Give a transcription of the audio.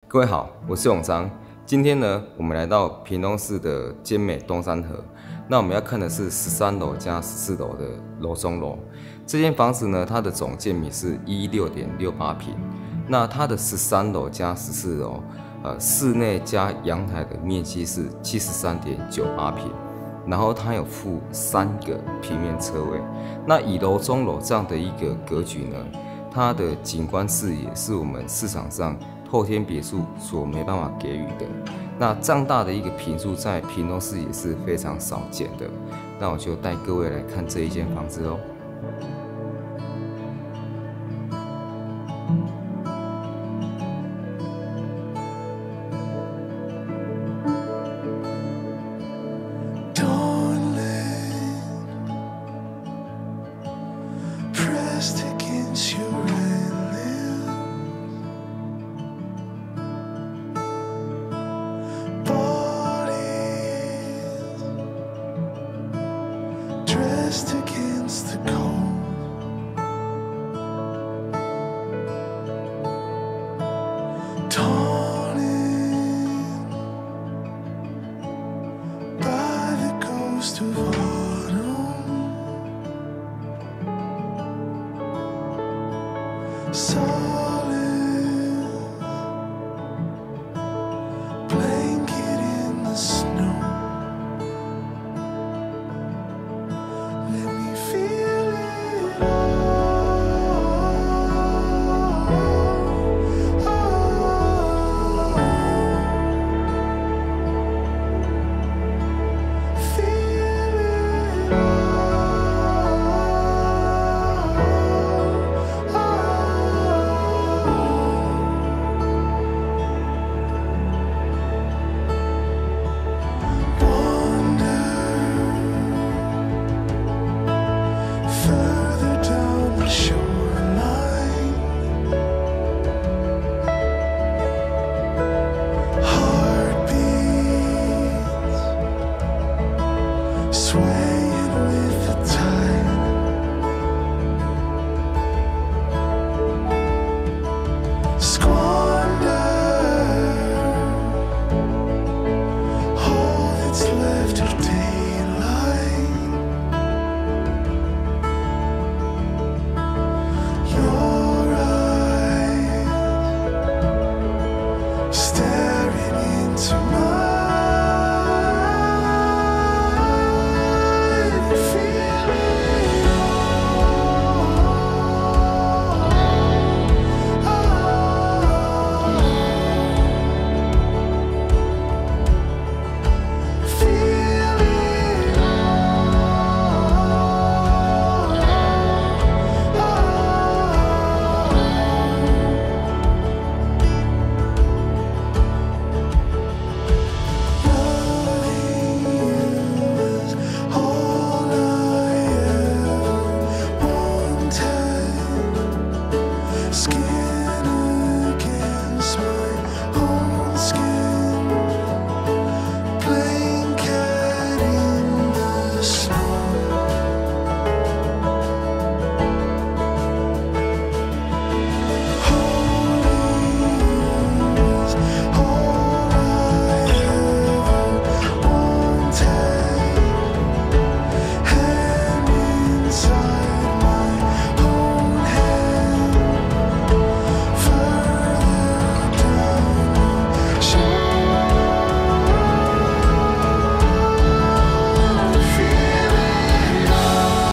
各位好，我是永章。今天呢，我们来到屏东市的尖美东山河。那我们要看的是13楼加14楼的楼中楼。这间房子呢，它的总建米是16.68平。那它的13楼加14楼，室内加阳台的面积是73.98平。然后它有附3个平面车位。那以楼中楼这样的一个格局呢，它的景观视野是我们市场上透天别墅所没办法给予的。那这样大的一个坪数在屏东市也是非常少见的。那我就带各位来看这一间房子喽。 Against the cold, torn